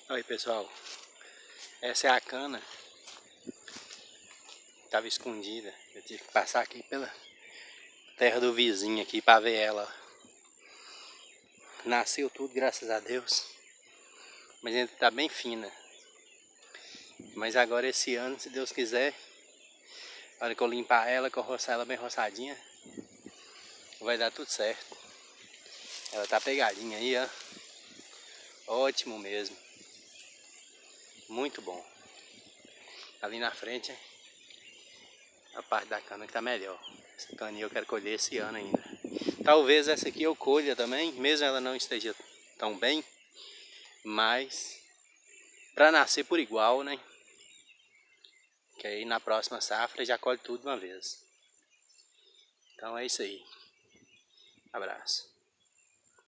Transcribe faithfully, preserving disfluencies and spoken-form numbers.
Oi pessoal, essa é a cana, estava escondida, eu tive que passar aqui pela terra do vizinho aqui para ver ela. Nasceu tudo, graças a Deus, mas ainda está bem fina. Mas agora esse ano, se Deus quiser, na hora que eu limpar ela, que eu roçar ela bem roçadinha, vai dar tudo certo. Ela tá pegadinha aí, ó. Ótimo mesmo. Muito bom. Ali na frente, a parte da cana que tá melhor. Essa caninha eu quero colher esse ano ainda. Talvez essa aqui eu colha também, mesmo ela não esteja tão bem. Mas, pra nascer por igual, né? Que aí na próxima safra já colhe tudo de uma vez. Então é isso aí. Abraço.